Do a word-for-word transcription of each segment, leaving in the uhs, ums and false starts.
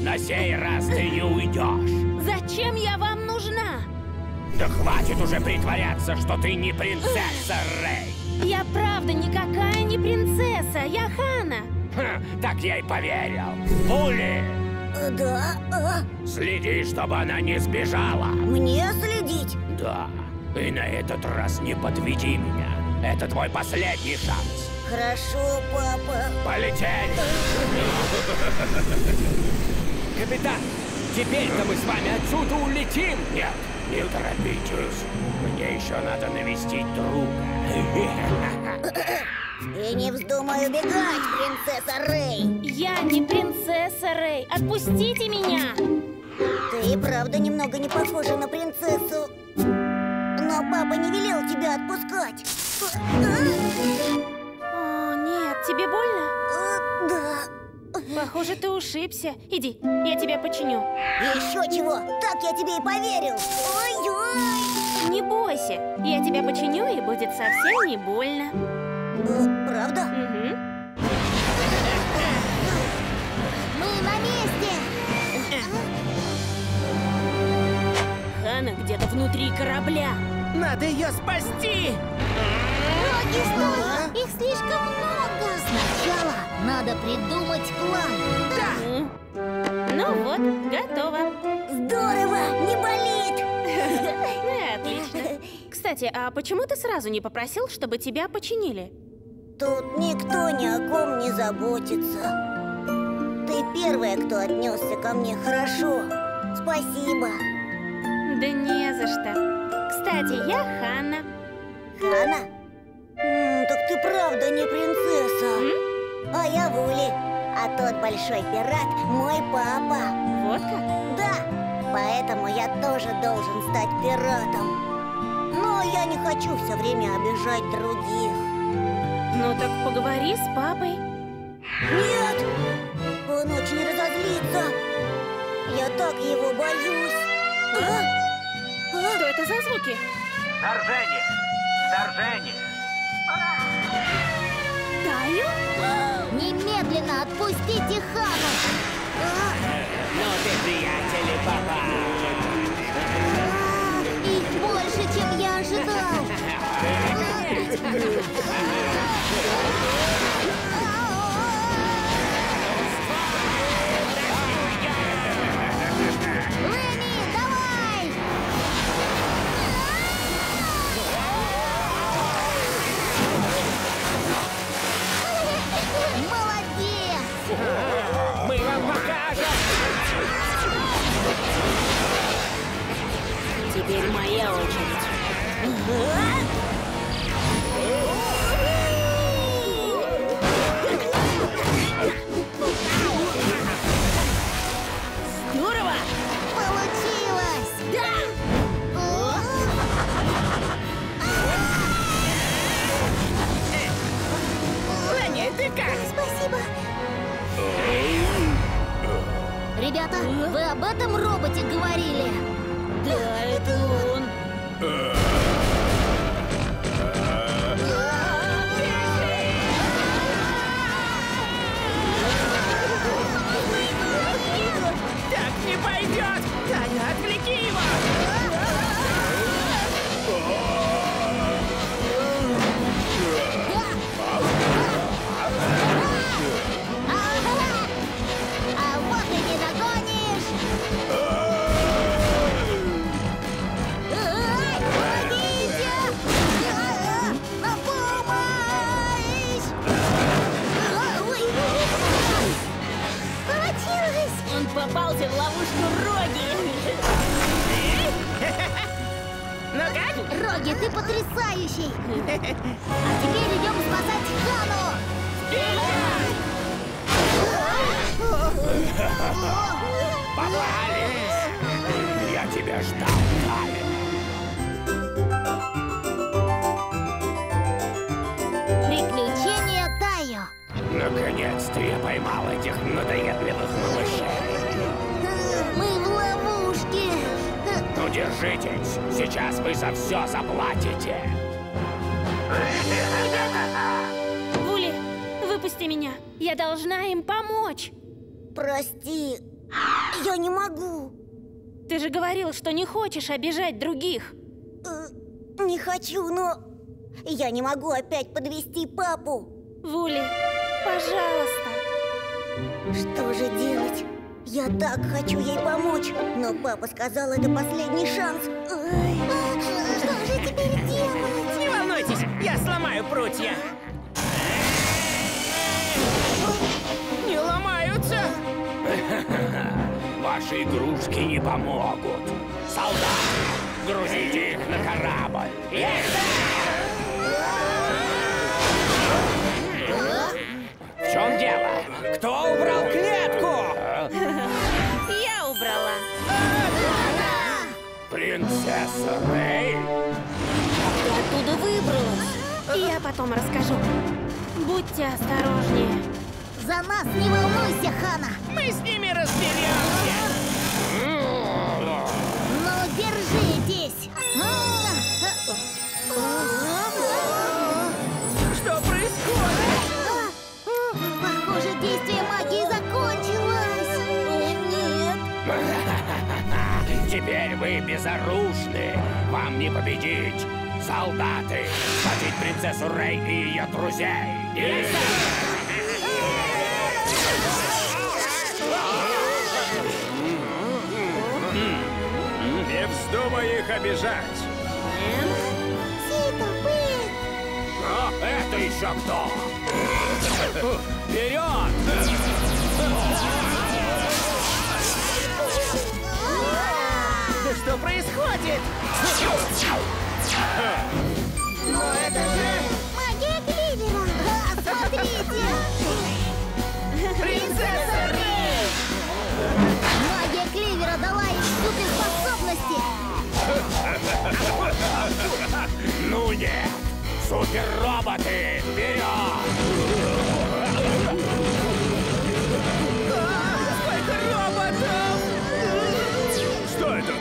На сей раз ты не уйдешь. Зачем я вам нужна? Да хватит уже притворяться, что ты не принцесса, Рэй. Я правда никакая не принцесса, я Хана. Ха, так я и поверил. Вули! Да? А? Следи, чтобы она не сбежала. Мне следить? Да. И на этот раз не подведи меня. Это твой последний шанс. Хорошо, папа. Полетели! Капитан, теперь-то мы с вами отсюда улетим! Нет, не торопитесь. Мне еще надо навестить друга. И не вздумай убегать, принцесса Рэй. Я не принцесса, Рэй. Отпустите меня. Ты и правда немного не похожа на принцессу. Но папа не велел тебя отпускать. О, нет, тебе больно? А, да. Похоже, ты ушибся. Иди, я тебя починю. Еще чего? Так я тебе и поверил. Ой-ой. Не бойся, я тебя починю, и будет совсем не больно. А, правда? Угу. Мы на месте. Хана где-то внутри корабля. Надо ее спасти! Роги, стой! Их слишком много. Сначала надо придумать план. Да. Ну вот, готово. Здорово! Не болит! Ну, отлично. Кстати, а почему ты сразу не попросил, чтобы тебя починили? Тут никто ни о ком не заботится. Ты первая, кто отнесся ко мне хорошо. Спасибо. Да не за что. Кстати, я Ханна. Хана? М, так ты правда не принцесса. М? А я Вули. А тот большой пират мой папа. Вот как? Да, поэтому я тоже должен стать пиратом. Но я не хочу все время обижать других. Ну так поговори с папой. Нет! Он очень разозлится. Я так его боюсь. А? А? Что это за звуки? Вторжение! Вторжение! Таю? Немедленно отпустите Хану! Ну ты, приятели, папа! Их больше, чем я ожидал! Лэми, давай! Молодец! Мы вам покажем! Теперь моя очередь. Здорово! Получилось! Да! Лэни, ты как? Спасибо! Ребята, вы об этом роботе говорили? Да, это он. Так не пойдет! Таня, отвлеки его! А вот и не догонишь! Помогите! На помощь! Ой! Получилось! Он попался в ловушку Роги. Ну как? Роги, ты потрясающий! А теперь идем спасать Хану! Попались! Я тебя ждал, Тая. Приключения Тайо! Наконец-то я поймал этих надоедливых малышей. Мы в ловушке! Ну, держитесь. Сейчас вы за все заплатите. Вули, выпусти меня. Я должна им помочь. Прости, Я не могу. Ты же говорил, что не хочешь обижать других. Э, не хочу, но я не могу опять подвести папу. Вули, пожалуйста. Что же делать? Я так хочу ей помочь, но папа сказал, это последний шанс. Ой. Что же теперь делать? Не волнуйтесь, я сломаю прутья. Не ломаются. Ваши игрушки не помогут. Солдаты, грузите их на корабль. Есть! В чем дело? Кто убрал клетку? Я убрала. Принцесса Рэй? Ты оттуда выбралась. Я потом расскажу. Будьте осторожнее. За нас не волнуйся, Хана. Мы с ними разберемся. Ну, держитесь. Что происходит? Похоже, действие магии закончилось. Нет. Теперь вы безоружны. Вам не победить. Солдаты, схватить принцессу Рэй и ее друзей. Есть! Не вздумай их обижать. Сито, Пэт. А это еще кто? Вперед! Да что происходит? Но это же магия Кливера. Смотрите. Принцесса Рэй! Магия Кливера дала им суперспособности. Ну нет! Суперроботы! Вперед! Сколько роботов! Что это там?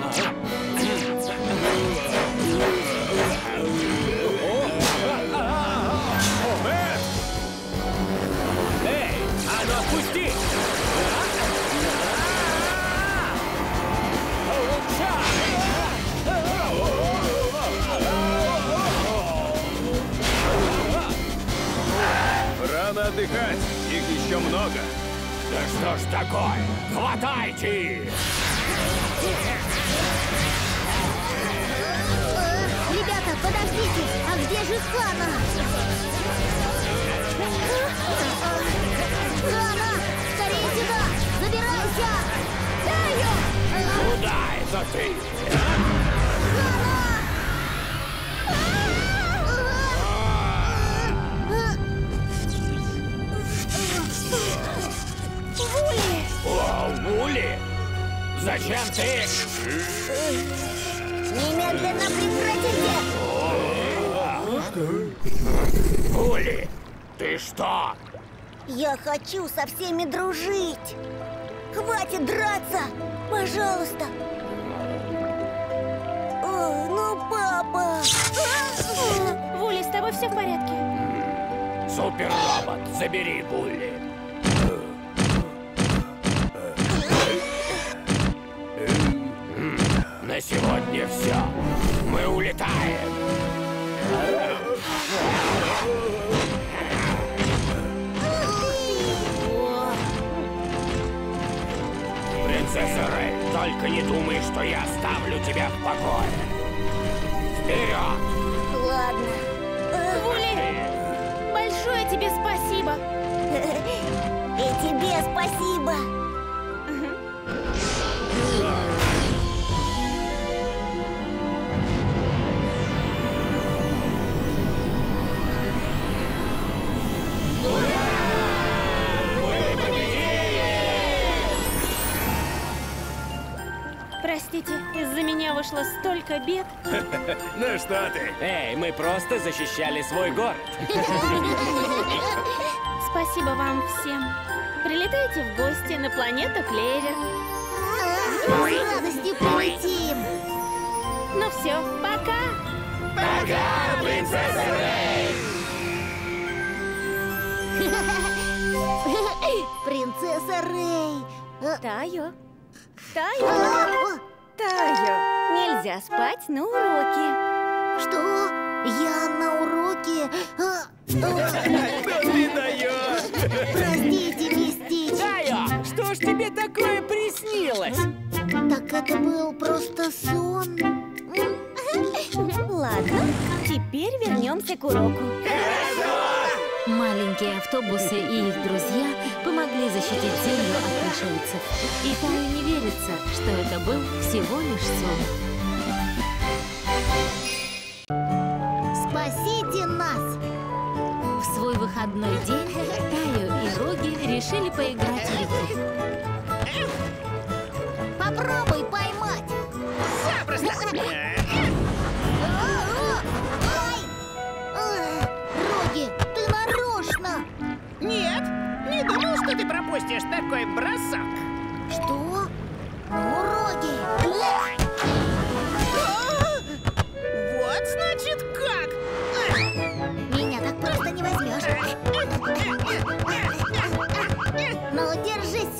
Бэт! Эй, а ну отпусти! Рано отдыхать. Их еще много. Да что ж такое? Хватайте их! Ребята, подождите. А где же Хана? Хана, скорее сюда. Забирайся. Таю! Куда это ты? О, Вули! Зачем ты? Немедленно прекратите! Вули, ты что? Я хочу со всеми дружить! Хватит драться! Пожалуйста! О, ну, папа! Вули, с тобой все в порядке? Суперробот, забери Вули. На сегодня все. Мы улетаем. Принцесса Рэй, только не думай, что я оставлю тебя в покое. Вперед! Ладно. Вули, большое тебе спасибо. И тебе спасибо. Простите, из-за меня вышло столько бед. Ну что ты? Эй, мы просто защищали свой город. Спасибо вам всем. Прилетайте в гости на планету Клевер. С радостью прилетим. Ну все, пока! Пока, принцесса Рэй! Принцесса Рэй, Тайо. Тайо. Тайо. Нельзя спать на уроке. Что? Я на уроке? Ты даешь! Простите, мистич. Тайо, что ж тебе такое приснилось? Так это был просто сон. Ладно, теперь вернемся к уроку. Маленькие автобусы и их друзья помогли защитить Землю от пришельцев. И Тае не верится, что это был всего лишь сон. Спасите нас! В свой выходной день Таю и Роги решили поиграть в игру. Попробуй поймать! Запросто! Ай! Эх, Роги, ты нарочно! Нет, не думал, что ты пропустишь такой бросок. Что? Ну, Роги! Вот значит как. Меня так просто не возьмешь. Ну, держись!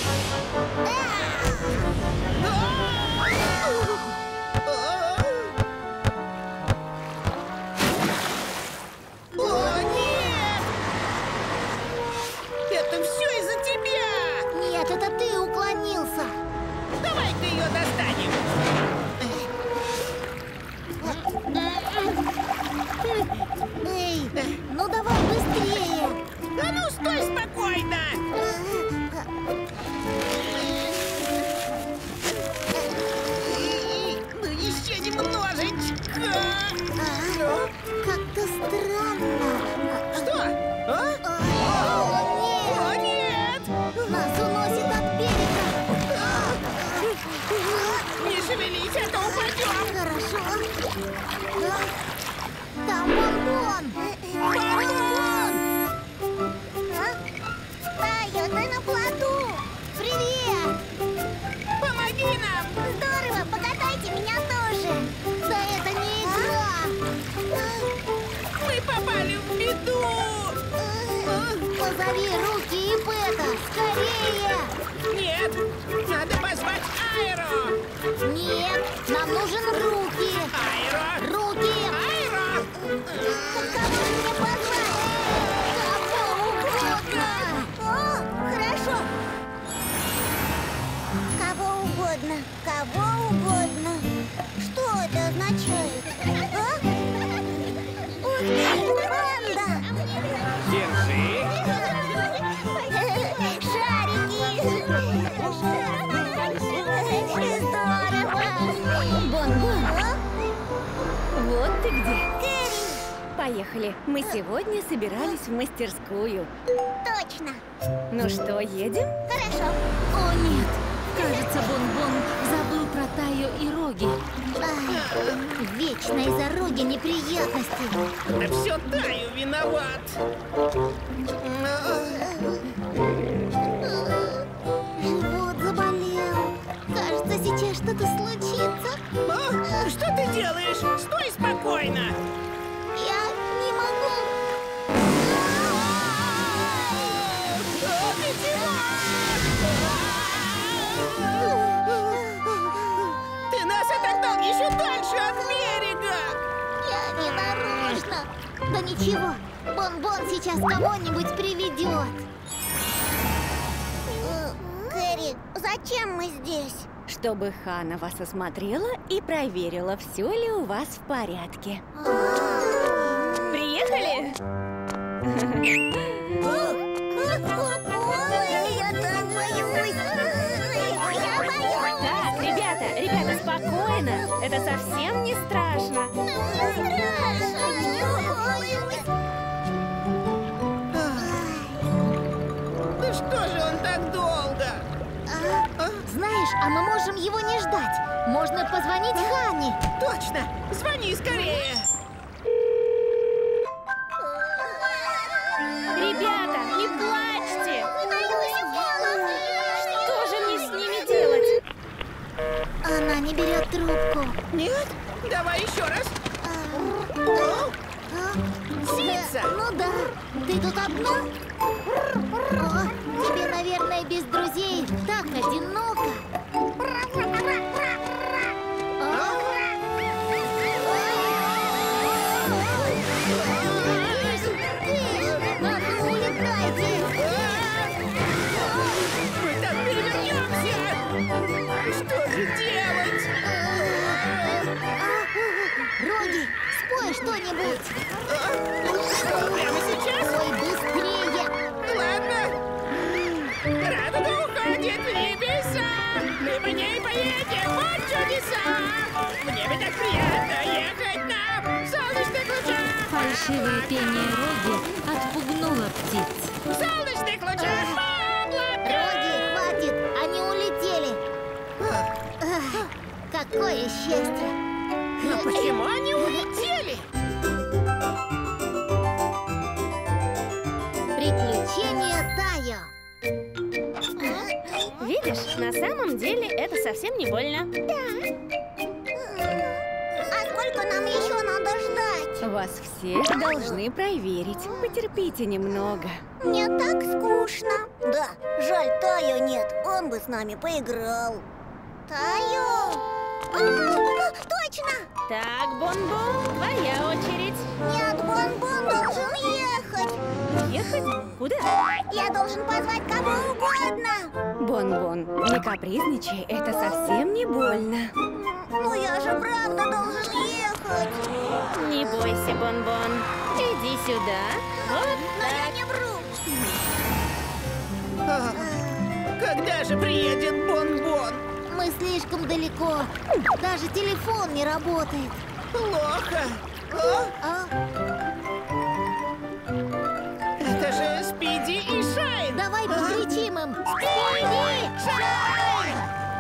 О, нет! Это все из-за тебя! Нет, это ты уклонился! Давай-ка ее достанем! Эй, ну давай быстрее! А ну, стой спокойно! Ну, еще немножечко! А, как-то странно. Что? А? О, О, нет! нет! Нас уносит от берега! Не шевелись, а то упадем! Хорошо. А, там бомбон! Бомбон! Тайо, ты на плоту! Привет! Помоги нам! Здорово! Покатайте меня тоже! Да это не игра! Мы попали в беду! Позови Руки и Пэта! Скорее! Нет! Надо позвать Айро! Нет! Нам нужен Руки! Айро! Руки! Айро! Кого мне позвать? Кого угодно! О, хорошо! Кого угодно! Кого угодно! Что это означает? А? Ух ты! Панда! Держи. Шарики! Здорово! Бон-бон, А? вот ты где. Кэрри! Поехали. Мы сегодня собирались в мастерскую. Точно! Ну что, едем? Хорошо! О нет! Кажется, Бон-Бон забыл про Таю и Роги. Ай, вечно из-за Роги неприятности. Да все Таю виноват! Живот заболел. Кажется, сейчас что-то случится. А? Что ты делаешь? Стой спокойно! Я не могу. Ты нас отогнал еще дальше от берега! Я не нарочно. Да ничего, Бон-Бон сейчас кого-нибудь приведет. Кэрри, зачем мы здесь? Чтобы Хана вас осмотрела и проверила, все ли у вас в порядке. Приехали? Ой, я так боюсь. Я боюсь. Так, ребята, ребята, спокойно. Это совсем не страшно. Ну что же он так долго? Знаешь, а мы можем его не ждать. Можно позвонить Хане. Точно! Звони скорее! Ребята, не плачьте. Что же мне с ними делать? Она не берет трубку. Нет? Давай еще раз! А, а, Птица! Ну да. Ты тут одна? О, Тебе, наверное, без друзей так одиноко. Мы там перевернемся! Что же делать? Роги, спой что-нибудь. Что, прямо сейчас? Ой, быстрее. Ладно. Радуга уходит в небеса. Мы по ней поедем, вот чудеса. В небе так приятно ехать нам в солнечных лучах. Фальшивое пение Роги отпугнуло птиц. В солнечных лучах облака. Роги, хватит, они улетели. Ах, какое счастье. Но почему они улетели? Приключения Тайо. Видишь, на самом деле это совсем не больно. А сколько нам еще надо ждать? Вас всех должны проверить. Потерпите немного. Мне так скучно. Да, жаль, Тайо нет. Он бы с нами поиграл. Тайо! А, точно! Так, Бон-Бон, твоя очередь. Нет, Бон-Бон должен ехать. Ехать? Куда? Я должен позвать кого угодно. Бон-Бон, не капризничай, это совсем не больно. Ну я же правда должен ехать. Не бойся, Бон-Бон. Иди сюда. Вот Но я не вру. А, когда же приедет Бон-Бон? Мы слишком далеко. Даже телефон не работает. Плохо. О, А? это же Спиди и Шайн. Давай покричим им. Спиди! Шайн!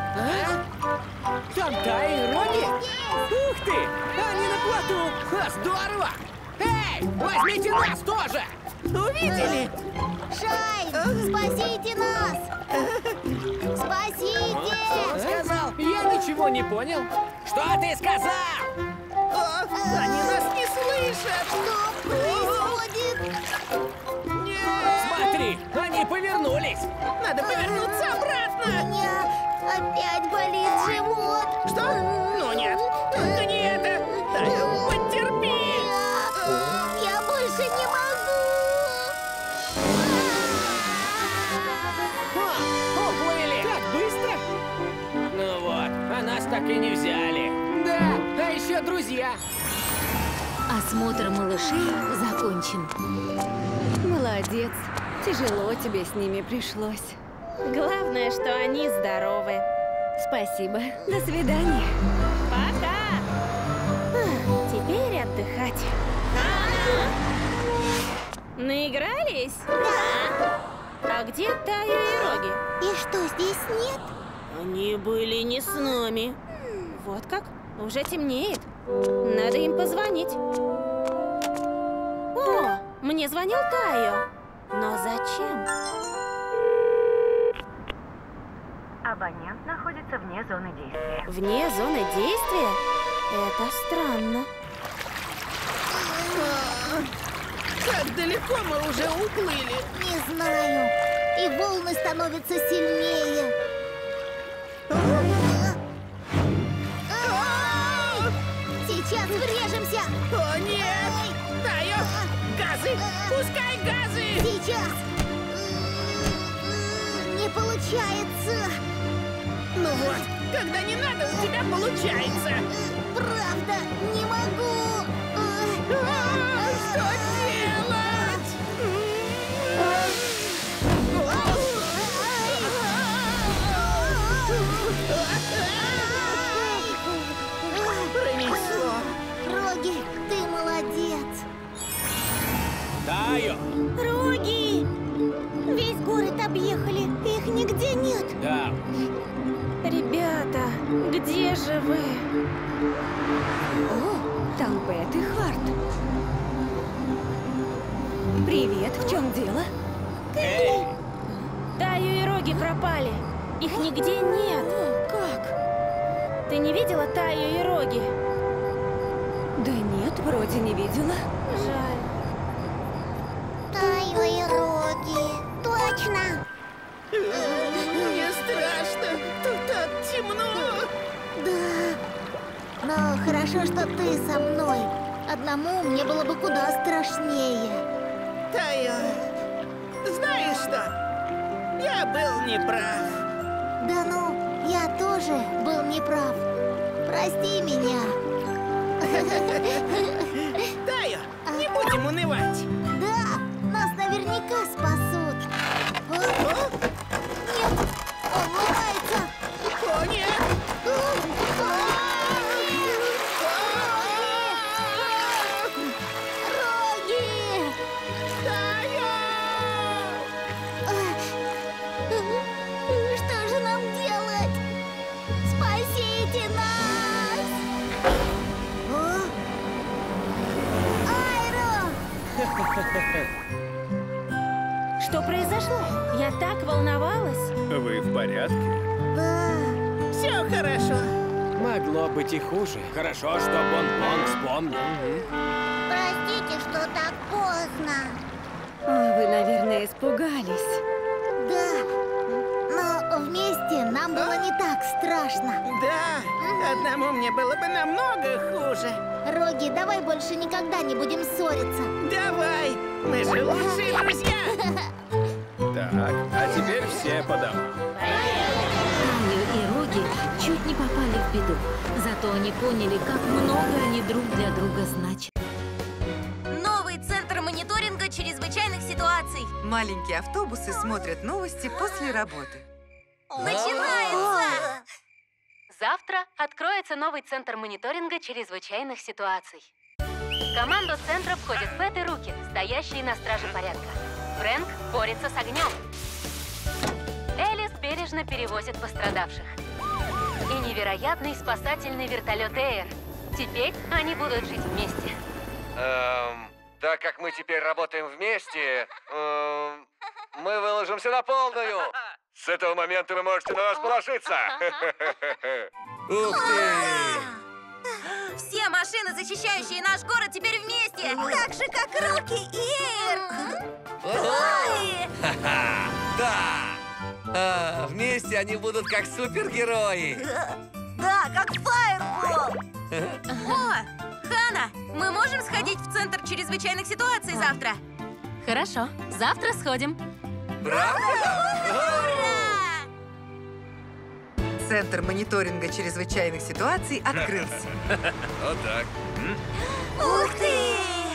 Там Тайо и Роги? Ух ты! Они на плоту! Ха, здорово! Эй, возьмите нас тоже! Увидели? Шайн! Спасите нас! Спасите! Сказал, я ничего не понял. Что ты сказал? О, они нас не слышат. Что происходит? Нет. Смотри, они повернулись. Надо повернуться У обратно. меня опять болит живот. Что? Ну нет, только не это. Тайо, потерпи. Я больше не могу. О, уплыли. Так быстро? Ну вот, а нас так и не взяли. Да, а еще друзья. Осмотр малышей закончен. Молодец. Тяжело тебе с ними пришлось. главное, что они здоровы. Спасибо. До свидания. Пока! Ах, теперь отдыхать. Наигрались? Да. А где Тайо и Роги? И что, здесь нет? Они были не с нами. Вот как? Уже темнеет. Надо им позвонить. О, мне звонил Тайо. Но зачем? Абонент находится вне зоны действия. Вне зоны действия? Это странно. Как далеко мы уже уплыли? Не знаю. И волны становятся сильнее. Ай! Сейчас врежемся. О нет! Тайо, газы! Пускай газы! Сейчас. Не получается. Ну вот, когда не надо, у тебя получается. Правда, не могу. А, что делать? Пронесло. Роги, ты молодец. Тайо. Роги! Весь город объехали, их нигде нет. Да. Ребята, где же вы? О, там Бет и Харт. Привет, в чем дело? Эй, Тайо и Роги пропали. Их нигде нет. Как? Ты не видела Тайо и Роги? Да нет, вроде не видела. Жаль. Тайо и Роги. Точно. Мне страшно. Тут так темно. Да. Но хорошо, что ты со мной. Одному мне было бы куда страшнее. Тайо, знаешь что? Я был неправ. Да ну, я тоже был неправ. Прости меня. Тайо, не будем унывать. Да, нас наверняка спасут. А? Нет, он ломается. О, нет! Роги! Тайо! Что же нам делать? Спасите нас! Айро! Что произошло? Я так волновалась. Вы в порядке? Да. Все хорошо. Могло быть и хуже. Хорошо, что Бон-Бон вспомнил. Простите, что так поздно. О, вы, наверное, испугались. Да. Но вместе нам было не так страшно. Да, одному мне было бы намного хуже. Роги, давай больше никогда не будем ссориться. Давай, мы же лучшие друзья. Так, а теперь все по домам. Тайо и Роги чуть не попали в беду. Зато они поняли, как много они друг для друга значат. Новый центр мониторинга чрезвычайных ситуаций. Маленькие автобусы смотрят новости после работы. Начинается! Завтра откроется новый центр мониторинга чрезвычайных ситуаций. В команду центра входят Пэт и Руки, стоящие на страже порядка. Фрэнк борется с огнем. Элис бережно перевозит пострадавших. И невероятный спасательный вертолет Эйр. Теперь они будут жить вместе. Эм, так как мы теперь работаем вместе, эм, мы выложимся на полную. С этого момента вы можете на нас положиться. Ух ты! Все машины, защищающие наш город, теперь вместе. Так же, как Руки и Эйр. Ха-ха! Да! А, вместе они будут как супергерои. Да, как Фаербол. О, Хана, мы можем сходить в центр чрезвычайных ситуаций завтра? Хорошо, завтра сходим. Правда? Центр мониторинга чрезвычайных ситуаций открылся. Вот так. Ух ты!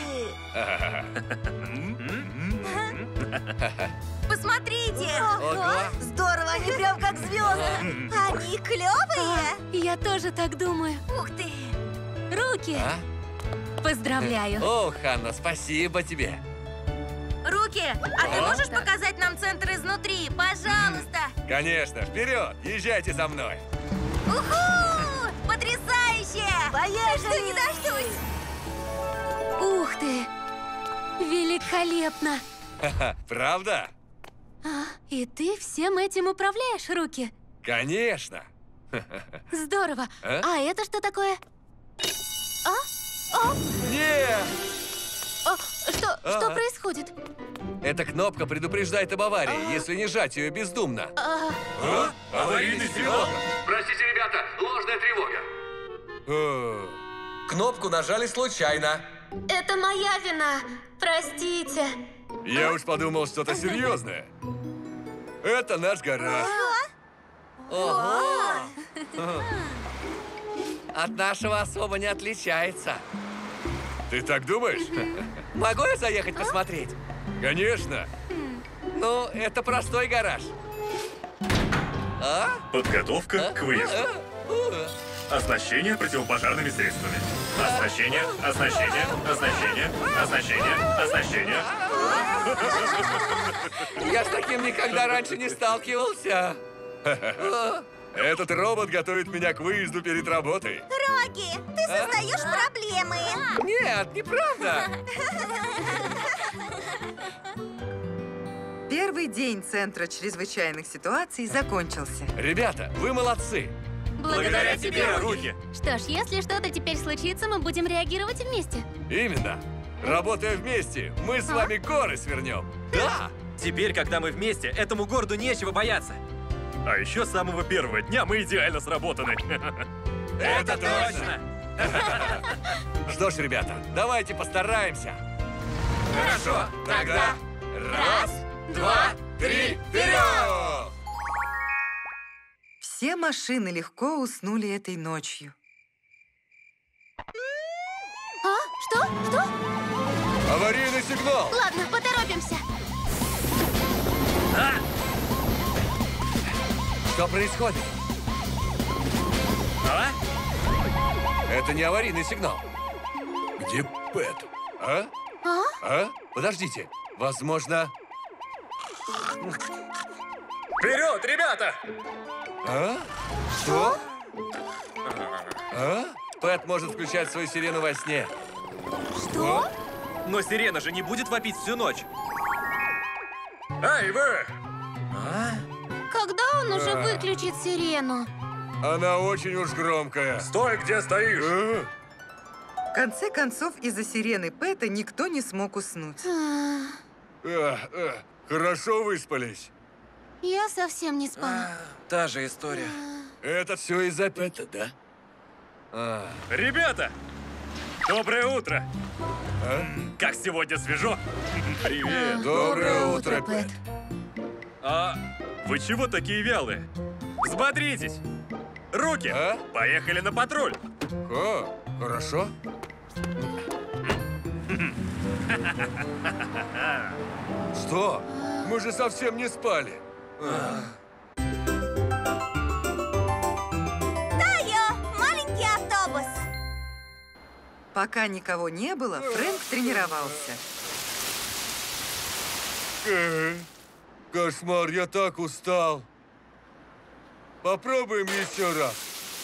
Посмотрите! Ого. Здорово, они прям как звезды. Они клевые. Я тоже так думаю. Ух ты! Руки! А? Поздравляю! О, Ханна, спасибо тебе. Руки, а ты можешь показать нам центр изнутри? Пожалуйста! Конечно, вперед! Езжайте за мной. Уху! Потрясающе! Поехали! Не дождусь! Ух ты! Великолепно! Ха-ха, правда? А, и ты всем этим управляешь, Руки? Конечно. Здорово! А? А это что такое? Нет! О, что, что А. происходит? Эта кнопка предупреждает об аварии, если не жать ее бездумно. А, А? Аварийный сигнал? Простите, ребята, ложная тревога. Кнопку нажали случайно. это моя вина. Простите. Я уж подумал, что-то серьезное. Это наш гараж. Ого! От нашего особо не отличается. Ты так думаешь? Могу я заехать посмотреть? Конечно. Ну, это простой гараж. А? Подготовка к выезду. Оснащение противопожарными средствами. Оснащение, оснащение, оснащение, оснащение, оснащение. Я с таким никогда раньше не сталкивался. Этот робот готовит меня к выезду перед работой. Роги, ты создаешь проблемы. Нет, неправда. Первый день Центра чрезвычайных ситуаций закончился. Ребята, вы молодцы. Благодаря тебе, Руки. Что ж, если что-то теперь случится, мы будем реагировать вместе. Именно. Работая вместе, мы с вами горы свернем. Да. Теперь, когда мы вместе, этому городу нечего бояться. А еще с самого первого дня мы идеально сработаны. Это точно! Что ж, ребята, давайте постараемся. Хорошо, тогда раз, два, три, вперед! Все машины легко уснули этой ночью. А? Что? Что? Аварийный сигнал! Ладно, поторопимся. А? Что происходит? А? Это не аварийный сигнал. Где Пэт? А? А? А? Подождите. Возможно... Вперед, ребята! А? Что? А? Пэт может включать свою сирену во сне. Что? Но сирена же не будет вопить всю ночь. Эй, вы! А? Когда он уже А. выключит сирену? Она очень уж громкая. Стой, где стоишь! А? В конце концов, из-за сирены Пэта никто не смог уснуть. А, А, а, хорошо выспались. Я совсем не спала. Та же история. Это все из-за Пэта, да? А. Ребята! Доброе утро! А? Как сегодня свежо? Привет! Доброе утро, Пэт. А вы чего такие вялые? Взбодритесь! Руки! А? Поехали на патруль! О, хорошо. Что? Мы же совсем не спали. Тайо, маленький автобус. Пока никого не было, Фрэнк тренировался. Э, Кошмар, я так устал. Попробуем еще раз.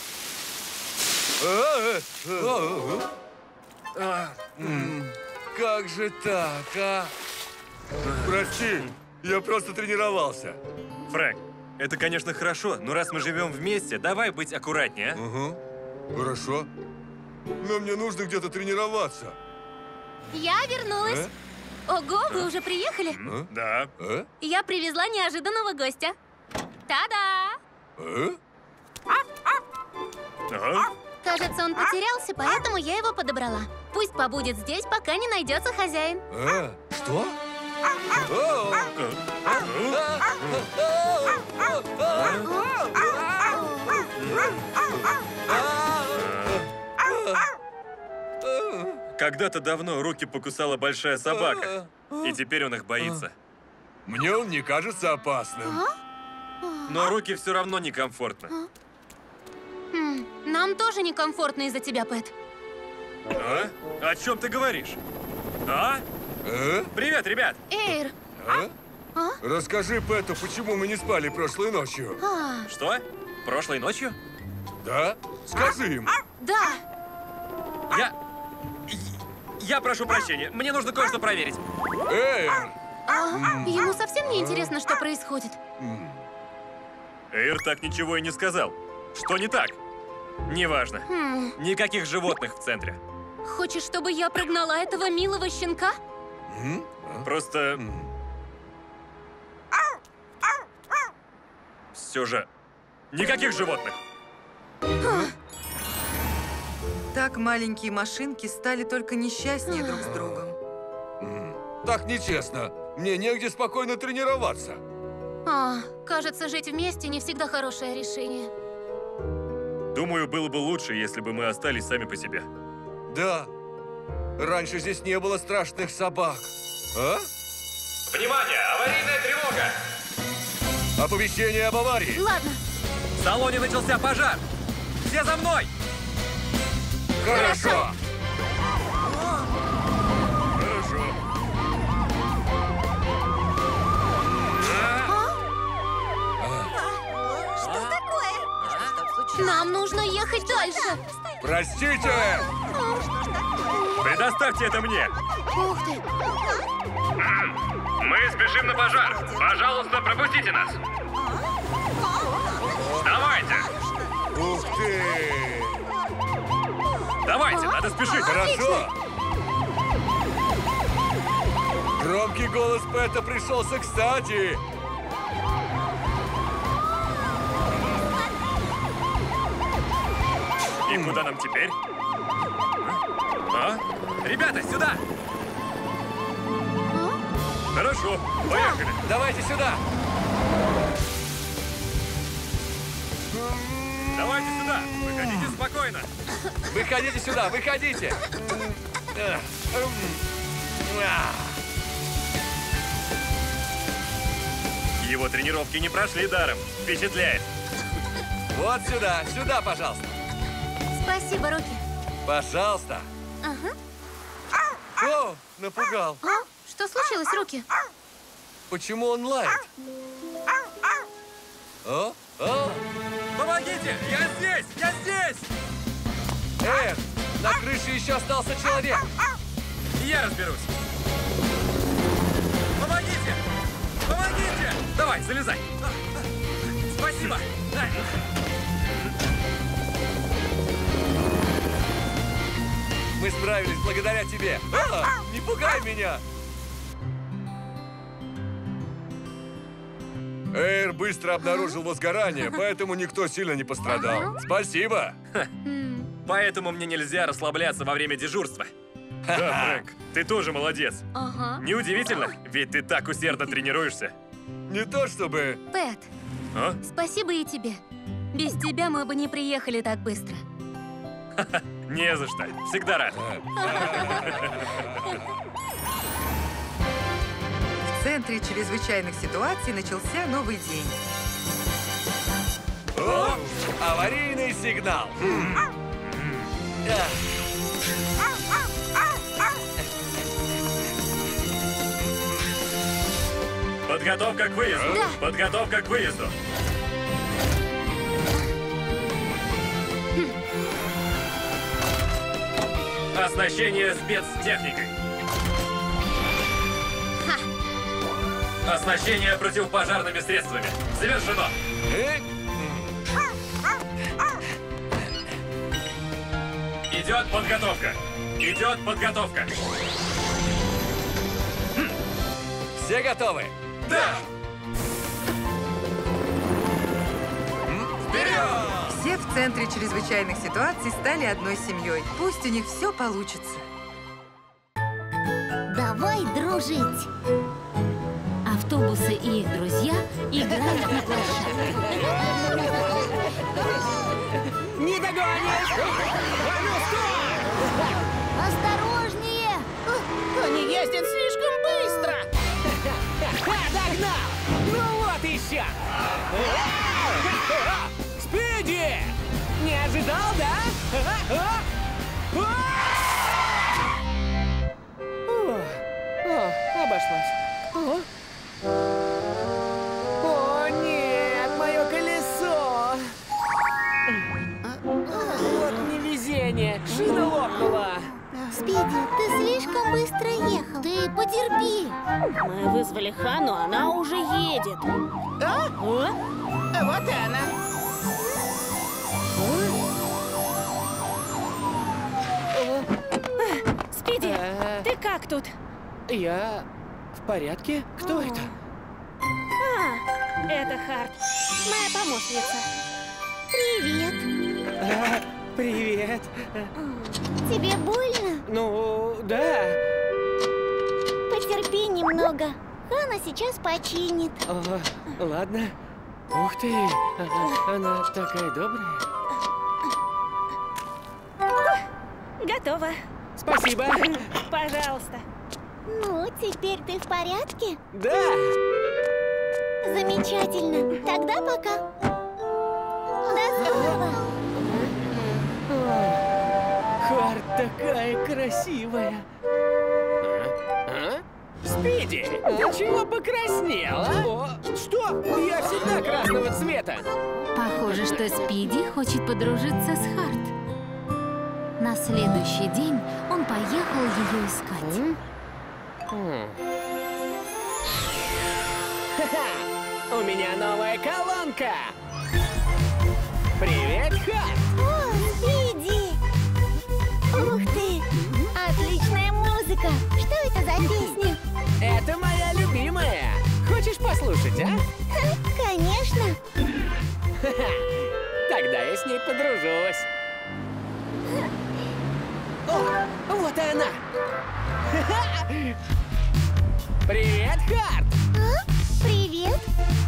А, а, а, а. М, Как же так, а? Прости, я просто тренировался. Фрэнк, это, конечно, хорошо, но раз мы живем вместе, давай быть аккуратнее, а? Угу, хорошо. Но мне нужно где-то тренироваться. Я вернулась. Ого, вы уже приехали? А? Да. А? Я привезла неожиданного гостя. Та-да! А? Ага. Кажется, он потерялся, поэтому я его подобрала. Пусть побудет здесь, пока не найдется хозяин. А? Что? О! Когда-то давно руки покусала большая собака, и теперь он их боится. Мне он не кажется опасным. Но руки все равно некомфортно. Хм, нам тоже некомфортно из-за тебя, Пэт. А? О чем ты говоришь? А? А? Привет, ребят! Эйр! А? А? Расскажи Пэту, почему мы не спали прошлой ночью. А, Что? Прошлой ночью? Да? Скажи ему. да. Я... Я прошу прощения, мне нужно кое-что проверить. Эйр! А, ему совсем не интересно, что происходит. Эйр так ничего и не сказал. Что не так? Неважно. Хм, Никаких животных в центре. хочешь, чтобы я прогнала этого милого щенка? М? Просто... Все же... Никаких животных! Так маленькие машинки стали только несчастнее друг с другом. М. Так нечестно. Мне негде спокойно тренироваться. А, кажется, жить вместе не всегда хорошее решение. Думаю, было бы лучше, если бы мы остались сами по себе. Да. Раньше здесь не было страшных собак. А? Внимание! Аварийная тревога! Оповещение об аварии. Ладно. В салоне начался пожар! Все за мной! Хорошо. Хорошо. Что такое? Нам нужно ехать дальше. Простите! Предоставьте это мне! Ух ты. Мы спешим на пожар! Пожалуйста, пропустите нас! Давайте! Ух ты! Давайте, надо спешить! Хорошо! Громкий голос Пэта пришелся кстати. И куда нам теперь? А? Ребята, сюда! Хорошо, поехали. Давайте сюда. Давайте сюда. Выходите спокойно. Выходите сюда, выходите. Его тренировки не прошли даром. Впечатляет. Вот сюда, сюда, пожалуйста. Спасибо, Рокки. Пожалуйста. Ага. О, напугал. А? Что случилось, Рокки? Почему он лает? О, о. Помогите! Я здесь! Я здесь! Эй, на крыше еще остался человек. Я разберусь. Помогите! Помогите! Давай, залезай. Спасибо. Мы справились благодаря тебе. А, не пугай меня. Эйр быстро обнаружил возгорание, поэтому никто сильно не пострадал. Спасибо. Поэтому мне нельзя расслабляться во время дежурства. Да, Фрэнк, ты тоже молодец. Ага. Неудивительно, ведь ты так усердно тренируешься. Не то чтобы... Пэт, А? спасибо и тебе. Без тебя мы бы не приехали так быстро. Не за что. Всегда рад. В центре чрезвычайных ситуаций начался новый день. О, аварийный сигнал. Подготовка к выезду. Да. Подготовка к выезду. Оснащение спецтехникой. Ха. Оснащение противопожарными средствами. Завершено. Идет подготовка. Идет подготовка. Все готовы? Да! Все в центре чрезвычайных ситуаций стали одной семьей. Пусть у них все получится. Давай дружить. Автобусы и их друзья играют на площадке. Не догонишь! А ну, стой! Осторожнее! Они ездят слишком быстро! Догнал! Ну вот еще! Спиди! Не ожидал, да? О, о, обошлось. О. О, нет, мое колесо! Вот невезение, шина лопнула. Спиди, ты слишком быстро ехал. Ты потерпи. Мы вызвали Хану, она уже едет. А? О? Вот и она. Спиди, ты как тут? Я в порядке? Кто это? А, это Харт, моя помощница. Привет. А, привет. Тебе больно? Ну, да. Потерпи немного. Хана сейчас починит. О, ладно. Ух ты, а, она такая добрая. Готово. Спасибо. Пожалуйста. Ну, теперь ты в порядке? Да. Замечательно. Тогда пока. До скорого. Харт такая красивая. А? А? Спиди, ты чего покраснела? О, что? Я всегда красного цвета. Похоже, что Спиди хочет подружиться с Харт. На следующий день он поехал ее искать. Ха-ха! У меня новая колонка! Привет, Харт! О, Спиди! Ух ты! Отличная музыка! Что это за песня? Это моя любимая. Хочешь послушать, а? Конечно. Тогда я с ней подружусь. О, вот и она. Привет, Харт. А? Привет.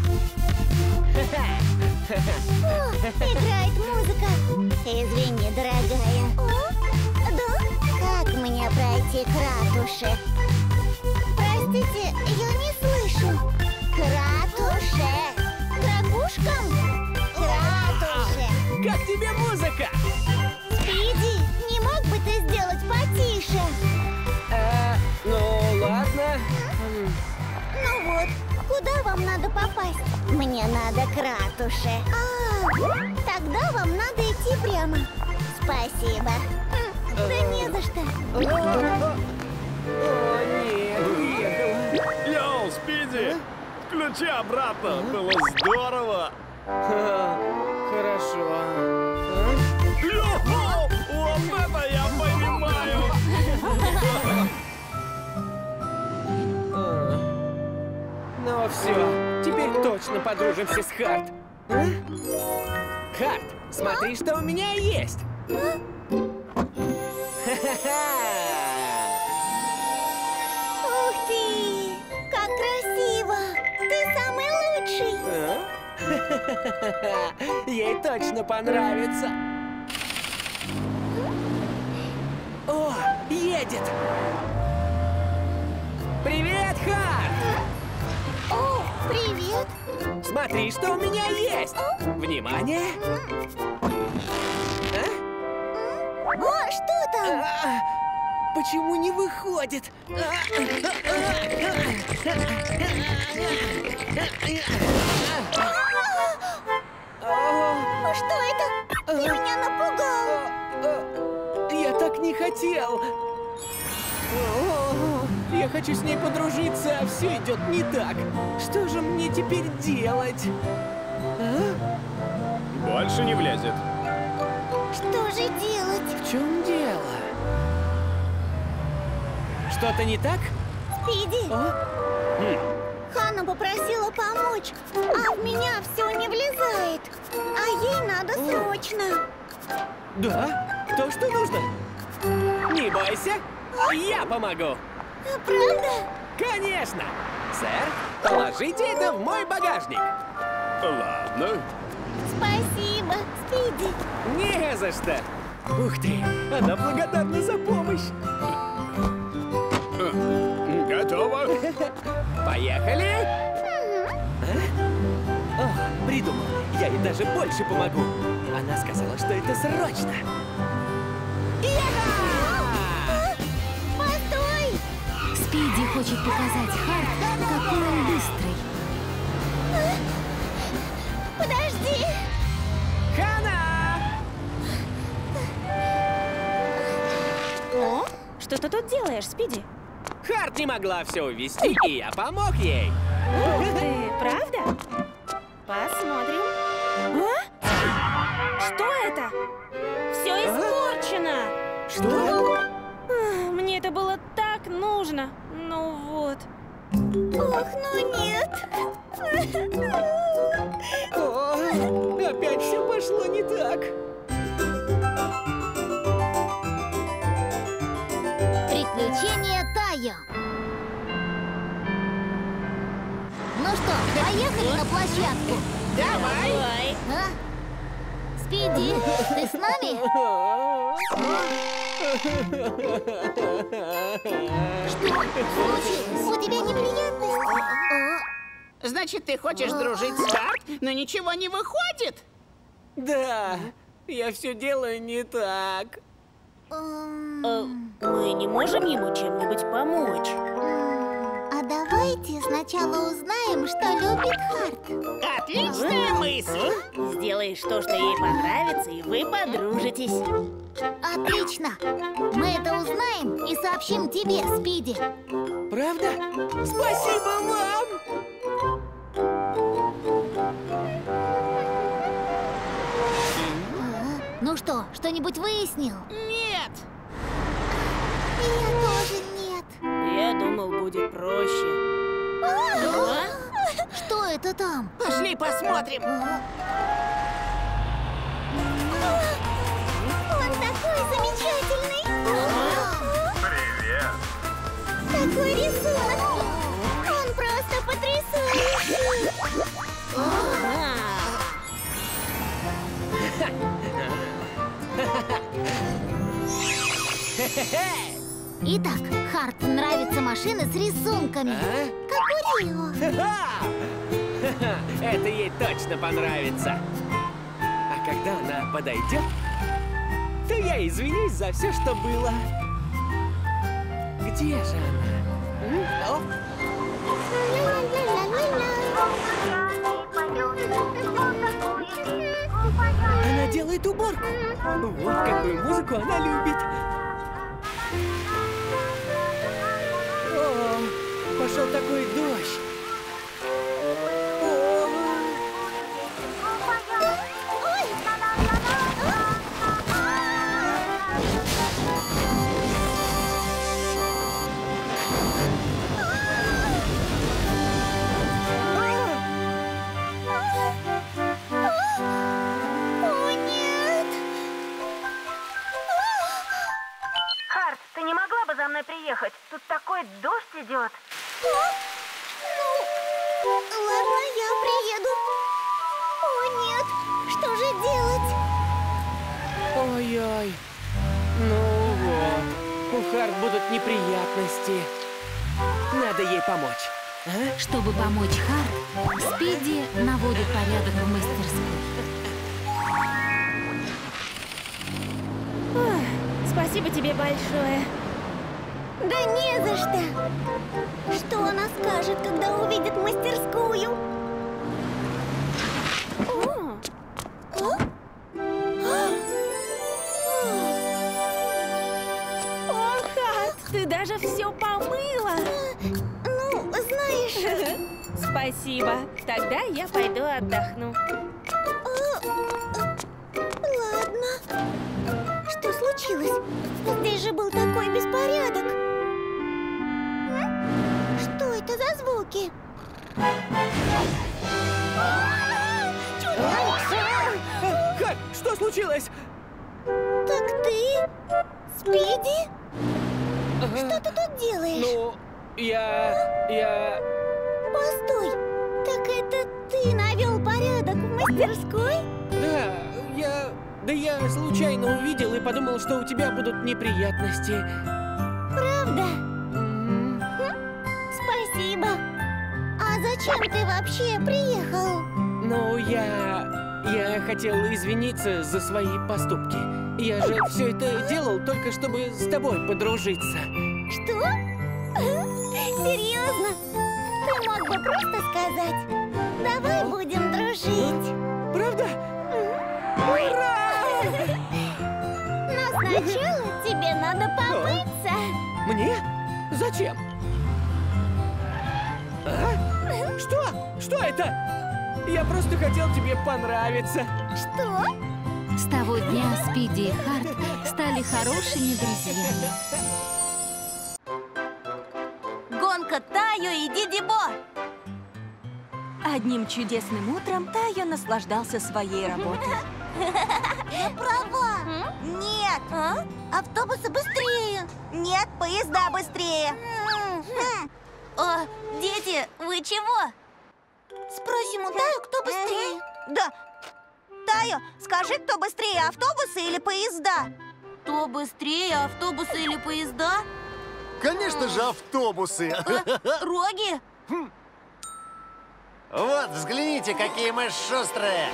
О, играет музыка. Извини, дорогая. О, да? Как мне пройти к ратуше? Простите, я не слышу. К ратуше. К ракушкам? К ратуше. Как тебе музыка? Спиди, не мог бы ты сделать потише? А, ну, ладно. Ну вот, куда вам надо попасть? Мне надо к ратуше. А, тогда вам надо идти прямо. Спасибо. Хм, да не за что. О, нет, уехала. Йоу, Спиди! Включи обратно, было здорово! Хорошо. Йоу, вот это я понимаю! Ну все, теперь точно подружимся с Харт. А? Харт, смотри, что у меня есть. Ух ты! Как красиво! Ты самый лучший! А? Ей точно понравится. О, едет! Привет, Харт! О, привет! Смотри, что у меня есть! Внимание! А? О, что там? А, почему не выходит? А что это? Ты меня напугал! Я так не хотел! Я хочу с ней подружиться, а все идет не так. Что же мне теперь делать? А? Больше не влезет. Что же делать? В чем дело? Что-то не так? Спиди! Хм. Ханна попросила помочь, а в меня все не влезает. А ей надо срочно. Да? То, что нужно? Не бойся, я помогу. Правда? Конечно! Сэр, положите это в мой багажник. Ладно. Спасибо, Спиди. Не за что. Ух ты, она благодарна за помощь. Готово. Поехали. А? О, придумал. Я ей даже больше помогу. Она сказала, что это срочно. Постой! Спиди хочет показать Харт, какой он быстрый. Подожди! Ханна! О, что ты тут делаешь, Спиди? Харт не могла все увести, и я помог ей. Ух ты, правда? Посмотрим. А? Что это? Все испорчено. Что? Ах, мне это было так нужно. Ну вот. Ох, ну нет. О, опять все пошло не так. Приключения Тайо. Ну что, поехали на площадку? Давай! А? Спиди, ты с нами? Что случилось? У тебя неприятности? Значит, ты хочешь дружить с Харт, но ничего не выходит? Да, я все делаю не так. Э, мы не можем ему чем-нибудь помочь. А давайте сначала узнаем, что любит Харт. Отличная мысль! Сделаешь то, что ей понравится, и вы подружитесь. Отлично! Мы это узнаем и сообщим тебе, Спиди. Правда? Спасибо вам! Ну что, что-нибудь выяснил? Нет! Я тоже нет. Я думаю, думал, будет проще. А? Что это там? Пошли посмотрим. Он такой замечательный! Привет! Такой рисунок! Он просто потрясающий! Итак, Харт нравятся машины с рисунками. А? Как у Рио. Это ей точно понравится. А когда она подойдет, то я извинюсь за все, что было. Где же она? М? О, она делает уборку. Вот какую музыку она любит. О, пошел такой дождь. Харт, ты не могла бы за мной приехать? Тут такой дождь идет. Ну, ладно, я приеду. О, нет, что же делать? Ой-ой. Ну вот, у Харт будут неприятности. Надо ей помочь. А? Чтобы помочь Харт, Спиди наводит порядок в мастерской. Ой, спасибо тебе большое. Да не за что. Что она скажет, когда увидит мастерскую? О, О? О, Харт, ты даже все помыла. Ну, знаешь... Спасибо. Тогда я пойду отдохну. Ладно. Что случилось? Здесь же был такой беспорядок. М? Что это за звуки? Харт, что случилось? Так ты? Спиди? Что ты тут делаешь? Ну, я... я... Постой. Так это ты навел порядок в мастерской? Да, я... Да я случайно увидел и подумал, что у тебя будут неприятности. Правда? Хм, спасибо. А зачем ты вообще приехал? Ну, я... Я хотел извиниться за свои поступки. Я же все это делал только чтобы с тобой подружиться. Что? Серьезно? Ты мог бы просто сказать: давай будем дружить. Правда? Ура! Но сначала тебе надо помыться. Мне? Зачем? А? Что? Что это? Я просто хотел тебе понравиться. Что? С того дня Спиди и Харт стали хорошими друзьями. Гонка Тайо и Дидибо. Одним чудесным утром Тайо наслаждался своей работой. Я права. Нет. А? Автобусы быстрее. Нет, поезда быстрее. Хм. О, дети, вы чего? Спросим у Тайо, кто быстрее. Да. Тайо, скажи, кто быстрее, автобусы или поезда? Кто быстрее, автобусы или поезда? Конечно же, автобусы. Роги? Вот, взгляните, какие мы шустрые.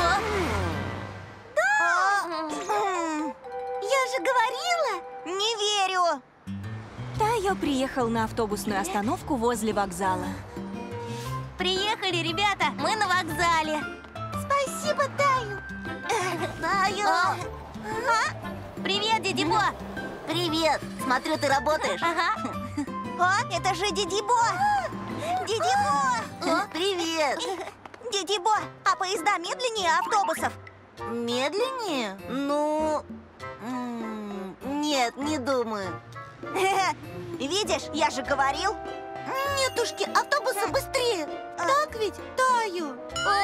Да! Я же говорила. Не верю. Тайо приехал на автобусную остановку возле вокзала. Приехали, ребята, мы на вокзале. Спасибо, Таю. Таю. А? Привет, Дидибо. Привет. Смотрю, ты работаешь. Ага. О, это же Дидибо. Дидибо. Привет. Дидибо, а поезда медленнее автобусов? Медленнее? Ну... Нет, не думаю. Видишь, я же говорил. Нетушки, автобусы быстрее. Так ведь, Таю?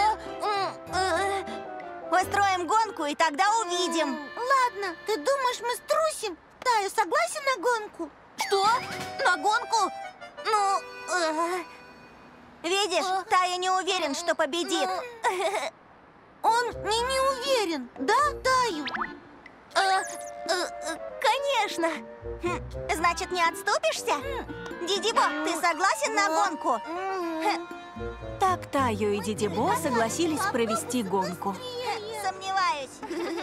Устроим гонку, и тогда увидим. Ладно, ты думаешь, мы струсим? Таю, согласен на гонку? Что? На гонку? Ну, э... видишь, Таю не уверен, что победит. Он не, не уверен, да, Таю? Э, э, конечно. Хм, значит, не отступишься? Дидибо, ты согласен на гонку? Так Таю и Дидибо согласились провести гонку. Сомневаюсь.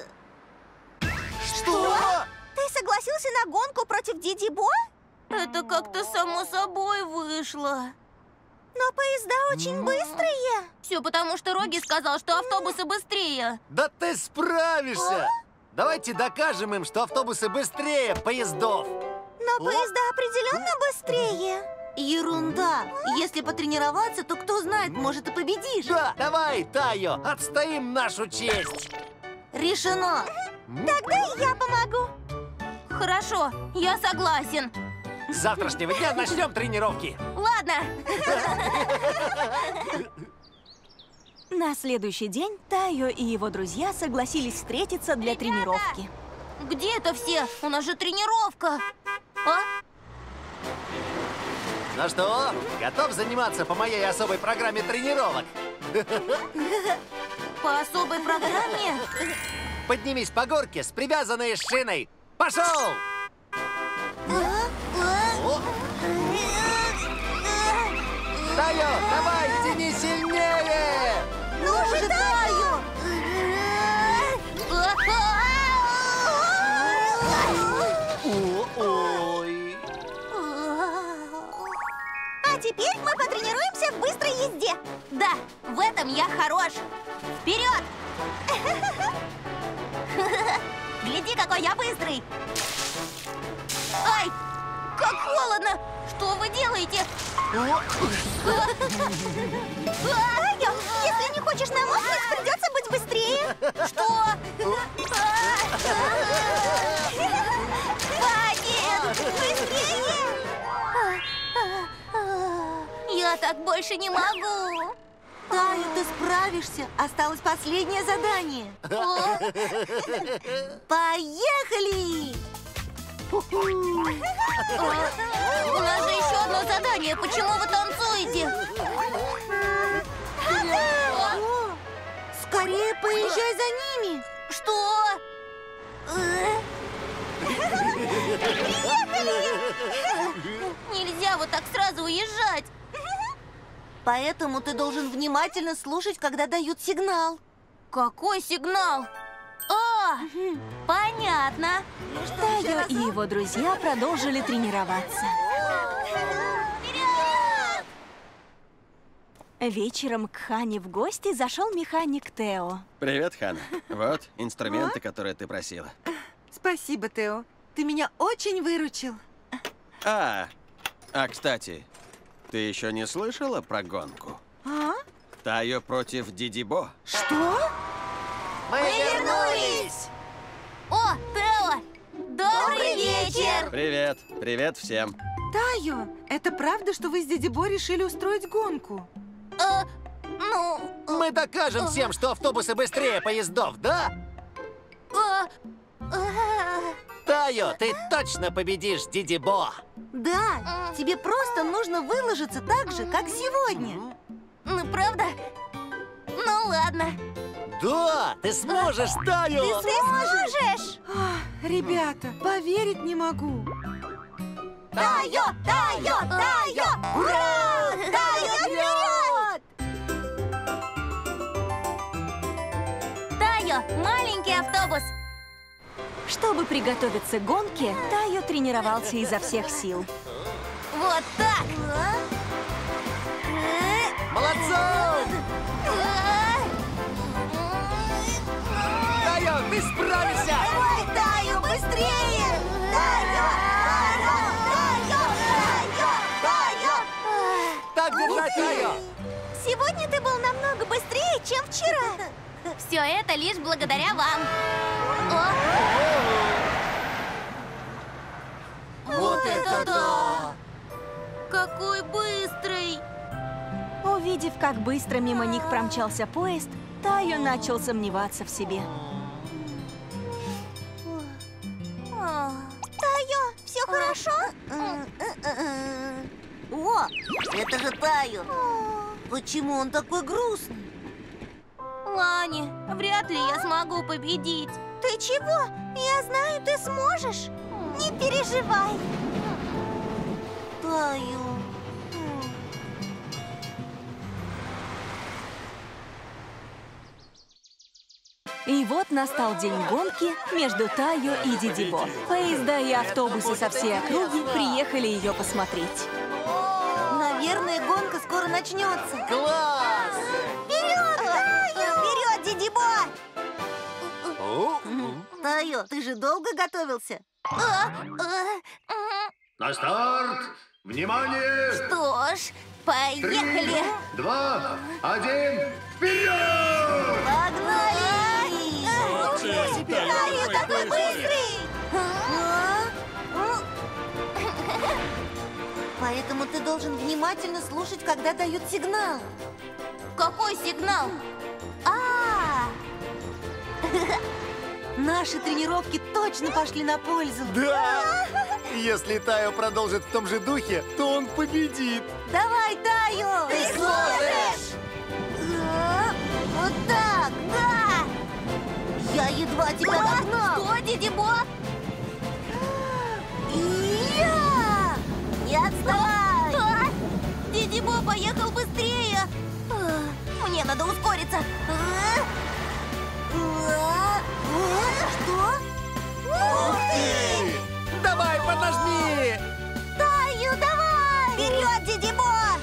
Что? Ты согласился на гонку против Дидибо? Это как-то само собой вышло. Но поезда очень быстрые. Все потому, что Роги сказал, что автобусы быстрее. Да ты справишься! Давайте докажем им, что автобусы быстрее поездов. Но поезда определенно быстрее. Ерунда. Если потренироваться, то кто знает, может и победишь. Да, давай, Тайо, отстоим нашу честь. Решено. Тогда я помогу. Хорошо, я согласен. С завтрашнего дня начнем тренировки. Ладно. На следующий день Тайо и его друзья согласились встретиться для Ребята! тренировки. Где это все? У нас же тренировка. А? Ну что, готов заниматься по моей особой программе тренировок? По особой программе? Поднимись по горке с привязанной шиной. Пошел! Тайо, давай, тяни сильнее! Ну же, Таю! Ой. А теперь мы потренируемся в быстрой езде. Да, в этом я хорош. Вперед! Гляди, какой я быстрый. Ай, как холодно! Что вы делаете? Тайо, если не хочешь намокнуть, придется быть быстрее. Что? Хватит! Быстрее! Я так больше не могу. Таю, ты справишься. Осталось последнее задание. Поехали! У нас же еще одно задание. Почему вы танцуете? Скорее поезжай за ними. Что? Нельзя вот так сразу уезжать. Поэтому ты должен внимательно слушать, когда дают сигнал. Какой сигнал? А, понятно. Тайо и его друзья продолжили тренироваться. Вечером к Хане в гости зашел механик Тео. Привет, Хана. Вот инструменты, которые ты просила. Спасибо, Тео. Ты меня очень выручил. А, а кстати, ты еще не слышала про гонку? А? Тайо против Дидибо. Что? Мы вернулись! О, Тео! Добрый вечер! Привет, привет всем. Тайо, это правда, что вы с Дидибо решили устроить гонку? А, ну... Мы докажем всем, что автобусы быстрее поездов, да? А, а... Тайо, ты точно победишь Дидибо! Да, тебе просто нужно выложиться так же, как сегодня. Ну, правда? Ну, ладно. Да, ты сможешь, Тайо! Ты сможешь! А, ребята, поверить не могу. Тайо, Тайо, Тайо! Ура! Тайо, вперед! Тайо, маленький автобус. Чтобы приготовиться к гонке, Тайо тренировался изо всех сил. Вот так! Молодцом! Тайо, ты справишься! Давай, Тайо, быстрее! Тайо! Тайо! Тайо! Тайо! Так держать, Тайо! Сегодня ты был намного быстрее, чем вчера. Все это лишь благодаря вам. О! Увидев, как быстро мимо них промчался поезд, Тайо начал сомневаться в себе. Тайо, все хорошо? О, это же Тайо. Почему он такой грустный? Лани, вряд ли я смогу победить. Ты чего? Я знаю, ты сможешь. Не переживай. Тайо. И вот настал день гонки между Тайо и Дидибо. Поезда и автобусы со всей округи приехали ее посмотреть. Наверное, гонка скоро начнется. Класс! Вперед, Тайо! Вперед, Дидибо! Тайо, ты же долго готовился? На старт! Внимание! Что ж, поехали! Три, два, один, вперед! Погнали! Тайо такой быстрый! Поэтому ты должен внимательно слушать, когда дают сигнал. Какой сигнал? А! Наши тренировки точно пошли на пользу. Да! Если Тайо продолжит в том же духе, то он победит. Давай, Тайо! Ты сможешь! Вот так, да! Я едва тебя догнал! Что, Дидибо? И-я! Не отставай! А? Дидибо поехал быстрее! Мне надо ускориться! Что? Ух ты! Давай, подожди! Тайо, давай! Вперед, Дидибо!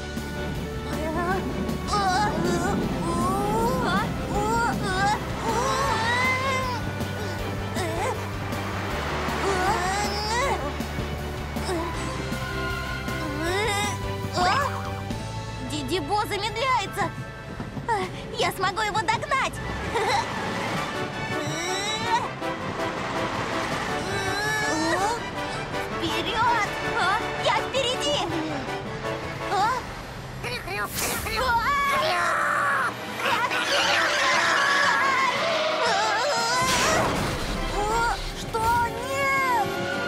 Дидибо замедляется! Я смогу его догнать! Вперед! Я впереди! Что? Нет!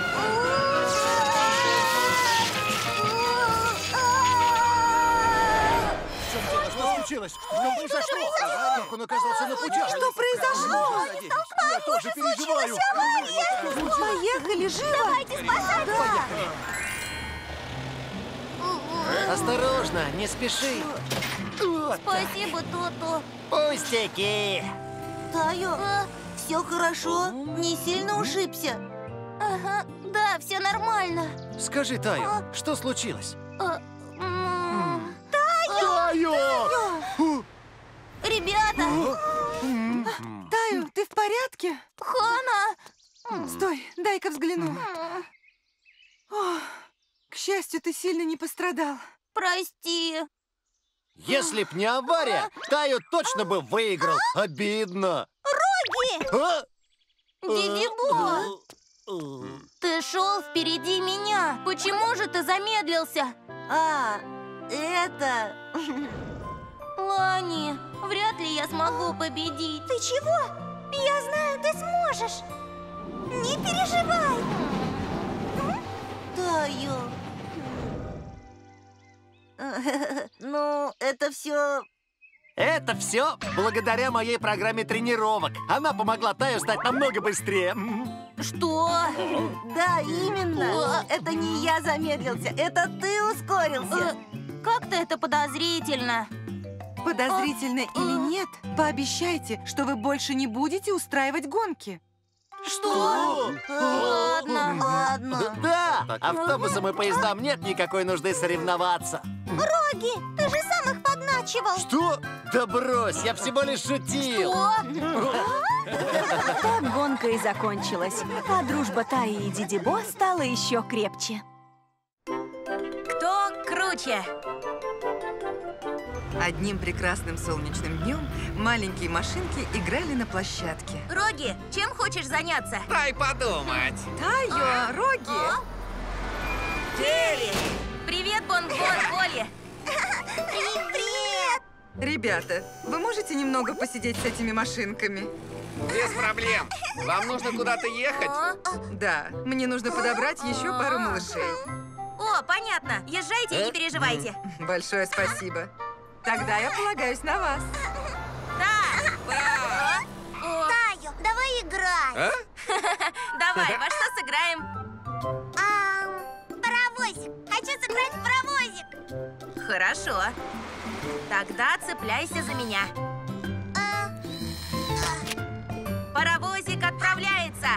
Что случилось? Что произошло? Как он оказался на пути? Что произошло? Я тоже переживаю. Поехали, живо! Давайте спасать! Осторожно, не спеши. Спасибо, Тото. Пустяки. Тайо, все хорошо? Не сильно ушибся? Ага, да, все нормально. Скажи, Тайо, что случилось? Тайо! Ребята! Тайо, ты в порядке? Хана! Стой, дай-ка взгляну. О, к счастью, ты сильно не пострадал. Прости. Если б не авария, Тайо точно бы выиграл. Обидно. Роги! А? Дидибо! Ты шел впереди меня. Почему же ты замедлился? А, это... Лани, вряд ли я смогу победить. Ты чего? Я знаю, ты сможешь. Не переживай. Тайо. Ну, это все... Это все благодаря моей программе тренировок. Она помогла Тайо стать намного быстрее. Что? Да, именно. Это не я замедлился, это ты ускорился. Как-то это подозрительно. Подозрительно или нет, пообещайте, что вы больше не будете устраивать гонки. Что? Ладно. Ладно. Да, автобусам и поездам нет никакой нужды соревноваться. Роги, ты же сам их подначивал. Что? Да брось, я всего лишь шутил. Так гонка и закончилась, а дружба Таи и Дидибо стала еще крепче. Кто круче? Одним прекрасным солнечным днем маленькие машинки играли на площадке. Роги, чем хочешь заняться? Дай подумать. Тайо, Роги! Келли! Привет, Бон-Бон, Оли! Привет! Ребята, вы можете немного посидеть с этими машинками? Без проблем. Вам нужно куда-то ехать? Да, мне нужно подобрать еще пару малышей. О, понятно. Езжайте и не переживайте. Большое спасибо. Тогда я полагаюсь на вас. Таю, давай играть. А? Давай, во что сыграем? Ам, паровозик. Хочу сыграть в паровозик. Хорошо. Тогда цепляйся за меня. Паровозик отправляется.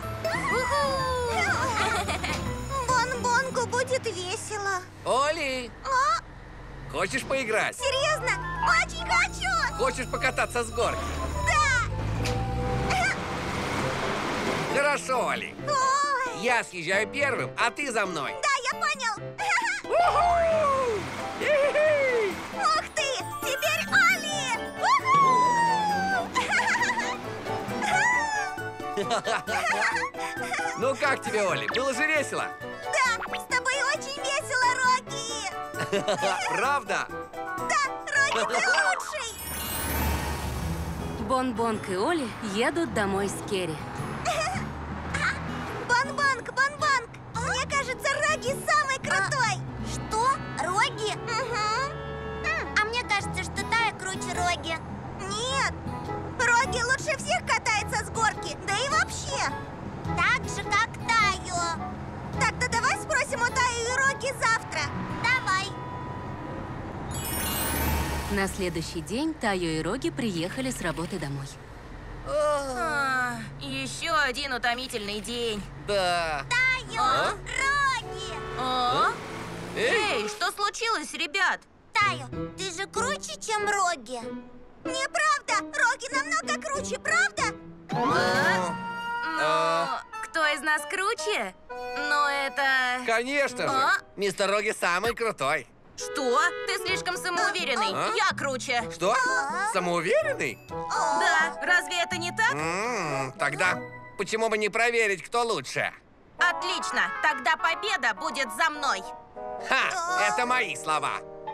Бон-бонгу будет весело. Оли! А? Хочешь поиграть? Серьезно? Очень хочу! Хочешь покататься с горки? Да! Хорошо, Оли. Ой. Я съезжаю первым, а ты за мной. Да, я понял. Ух ты! Теперь Оли! Ну как тебе, Оли? Было же весело? Да, с тобой очень весело, Рокки! Правда? Да, Рокки, ты лучший! Бон-Бонг и Оли едут домой с Керри. Бон-Бонг, Бон-Бонг! Мне кажется, Рокки самый крутой! Что? Рокки? Угу. А мне кажется, что Тая круче Рокки. Нет! Рокки лучше всех катается с горки, да и вообще! Так же, как Таю. Тогда давай спросим у Таю и Рокки завтра. Давай. На следующий день Тайо и Роги приехали с работы домой. А, еще один утомительный день. Да. Таю! А? Рокки! А? Эй! Эй, что случилось, ребят? Таю, ты же круче, чем Рокки. Неправда! Рокки намного круче, правда? А? Ну, А? кто из нас круче? Ну, это... Конечно же. А? Мистер Роги самый крутой. Что? Ты слишком самоуверенный. А? Я круче. Что? Самоуверенный? Да, разве это не так? М-м, тогда почему бы не проверить, кто лучше? Отлично, тогда победа будет за мной. Ха! Это мои слова.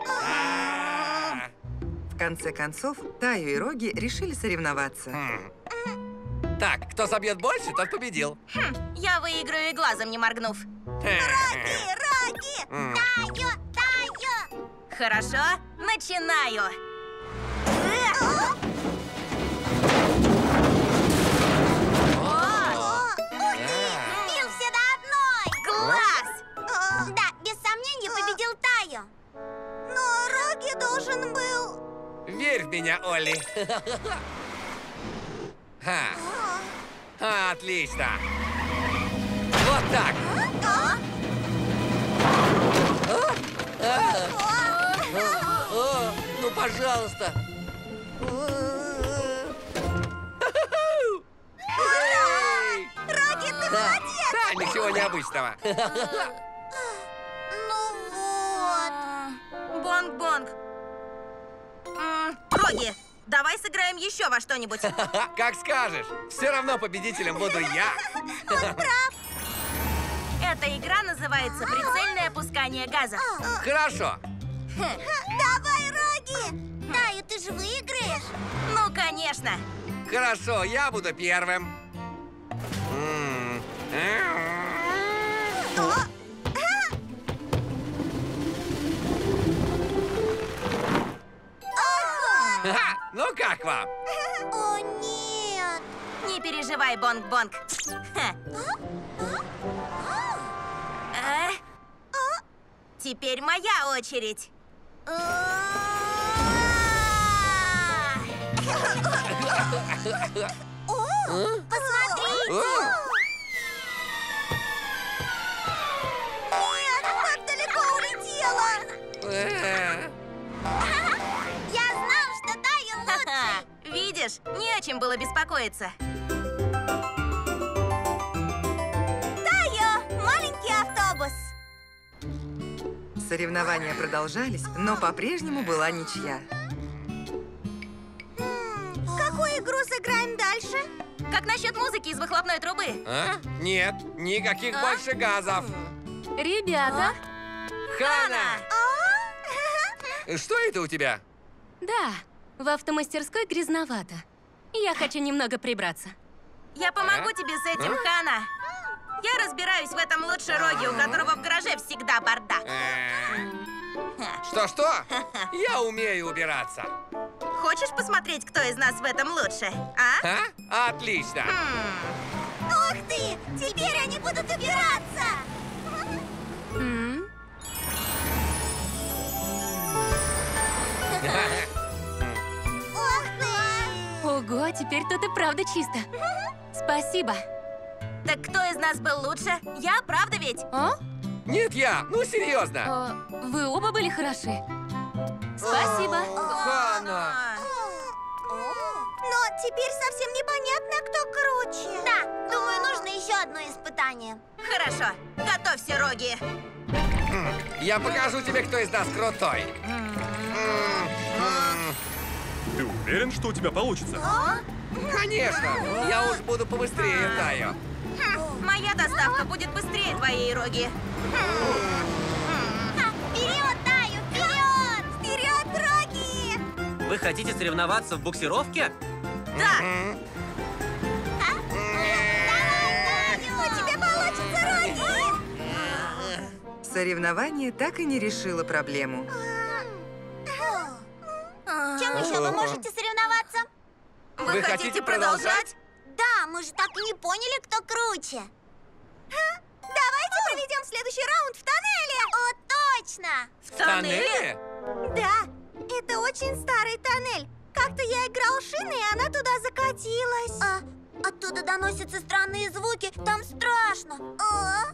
В конце концов, Таю и Роги решили соревноваться. Так, кто забьет больше, тот победил. Хм, я выиграю и глазом не моргнув. Рокки! Рокки! М. Таю! Таю! Хорошо, начинаю. О, ух ты! Сбил все до одной! Класс! Да, без сомнений победил Таю. Но Рокки должен был... Верь в меня, Олли. Ха. А, отлично. Вот так. А? А? О, ну, пожалуйста. Эй! Рокки, ты Да. молодец! Да, ничего необычного. Ну вот. Бонг-бонг. М, Роги, давай сыграем еще во что-нибудь. Как скажешь. Все равно победителем буду я. Он прав. Эта игра называется «Прицельное опускание газа». Хорошо. Давай, Рокки! Таю, ты же выиграешь. Ну, конечно. Хорошо, я буду первым. М. Ха, ну как вам? О, нет. Не переживай, Бонг-бонг. Ха. А? Теперь моя очередь. О, посмотрите! Нет, как далеко улетела! Э. Я знал, что Таю лучше! Видишь, не о чем было беспокоиться. Таю, маленький автобус! Соревнования продолжались, но по-прежнему была ничья. Какую игру сыграем дальше? Как насчет музыки из выхлопной трубы? А? Нет, никаких А? больше газов. Ребята, Хана! Что это у тебя? да, В автомастерской грязновато. Я хочу немного прибраться. Я помогу тебе с этим, Хана. Я разбираюсь в этом лучше Роги, у которого в гараже всегда бардак. Что-что? Я умею убираться. Хочешь посмотреть, кто из нас в этом лучше, а? А? Отлично. Ух ты! Теперь они будут убираться! Ох ты! Ого, теперь тут и правда чисто. Спасибо. Так кто из нас был лучше? Я, правда ведь? А? Нет, я. Ну, серьезно. А, вы оба были хороши. Спасибо. Хана. Но теперь совсем непонятно, кто круче. Да, думаю, нужно еще одно испытание. Хорошо. Готовься, Роги. Я покажу тебе, кто из нас крутой. Ты уверен, что у тебя получится? Конечно. Я уж буду побыстрее, Тайо. Хм, моя доставка будет быстрее твоей, Роги. Вперед, Тайо, вперед! Вперед, Роги! Вы хотите соревноваться в буксировке? Да! У тебя получится, Роги! Соревнование так и не решило проблему. Чем еще вы можете соревноваться? Вы, Вы хотите продолжать? Да, мы же так и не поняли, кто круче. Ха, давайте проведем следующий раунд в тоннеле. О, точно! В тоннеле? Да, это очень старый тоннель. Как-то я играл шиной, и она туда закатилась. А, оттуда доносятся странные звуки. Там страшно. А?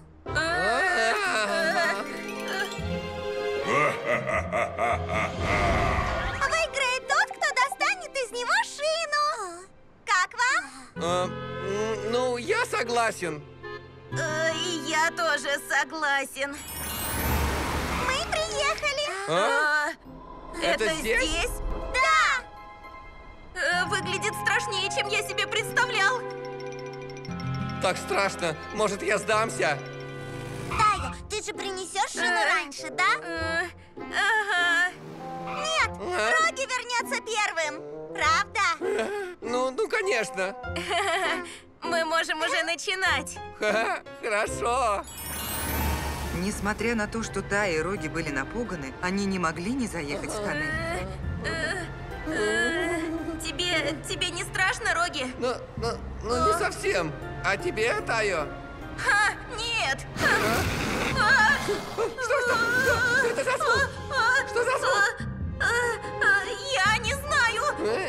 Выиграет тот, кто достанет из него шину. Как вам? А, ну, я согласен. И я тоже согласен. Мы приехали. А? Это, Это здесь? здесь? Да. Выглядит страшнее, чем я себе представлял. Так страшно. Может, я сдамся? Тайо, ты же принесешь шину раньше, да? Ага. Нет, Роги вернется первым. Правда? Ну, ну, конечно. Мы можем уже начинать. Ха-ха, хорошо. Несмотря на то, что Тайо и Роги были напуганы, они не могли не заехать в тоннель. Тебе, тебе не страшно, Роги? Ну, ну, ну не совсем. А тебе, Тайо? Ха, нет. Что, что? Что это за звук? Что за звук? Я не знаю.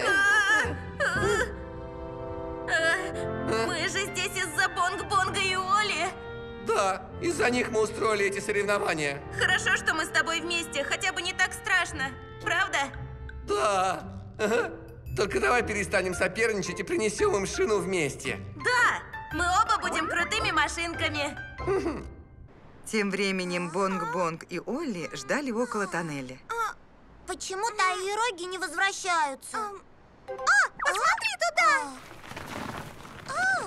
Мы же здесь из-за Бонг-Бонга и Оли. Да, из-за них мы устроили эти соревнования. Хорошо, что мы с тобой вместе, хотя бы не так страшно. Правда? Да. Ага. Только давай перестанем соперничать и принесем им шину вместе. Да, мы оба будем крутыми машинками. Тем временем Бонг-Бонг и Олли ждали около тоннеля. А, почему Тайо и Роги не возвращаются? А, а посмотри туда! А.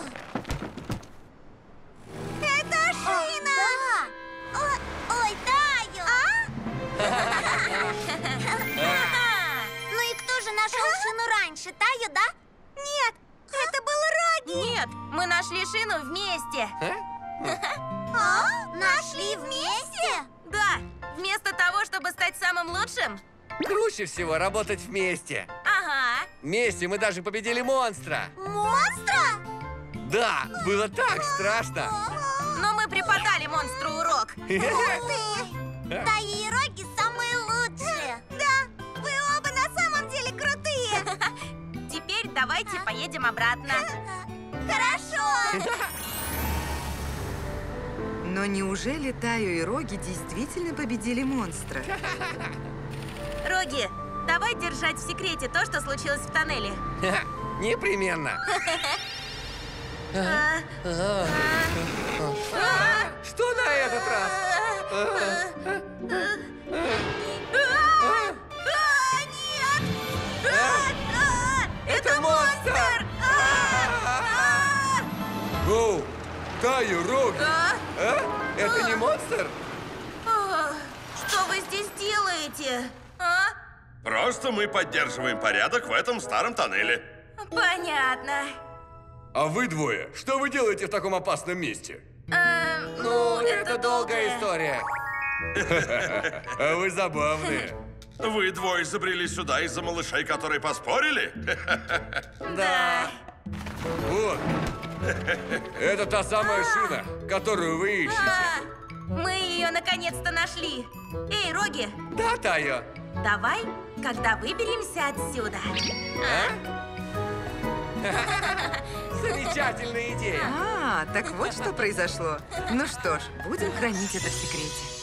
Это шина! А, да. О, ой, Тайо! Ну и кто же нашел шину раньше, Тайо, да? Нет, это был Роги! Нет, мы нашли шину вместе. А? Нашли вместе? Да, вместо того, чтобы стать самым лучшим. Круче всего работать вместе. Ага. Вместе мы даже победили монстра. Монстра? Да, было так страшно. Но мы преподали монстру урок. Ух ты! Тайо и Роги самые лучшие. Да, вы оба на самом деле крутые. Теперь давайте поедем обратно. Хорошо. Но неужели Тайо и Роги действительно победили монстра? Роги, давай держать в секрете то, что случилось в тоннеле. Непременно. Что на этот раз? Это монстр! Оу! Тайо, Роги! А? Это не монстр? Что вы здесь делаете? А? Просто мы поддерживаем порядок в этом старом тоннеле. Понятно. А вы двое, что вы делаете в таком опасном месте? Эм, ну, это долгая история. А вы забавные. Вы двое забрели сюда из-за малышей, которые поспорили? Да. Вот. Это та самая шина, которую вы ищете. А, мы ее наконец-то нашли. Эй, Роги. Да, Тайо. Давай, когда выберемся отсюда. Замечательная идея. А, так вот что произошло. Ну что ж, будем хранить это в секрете.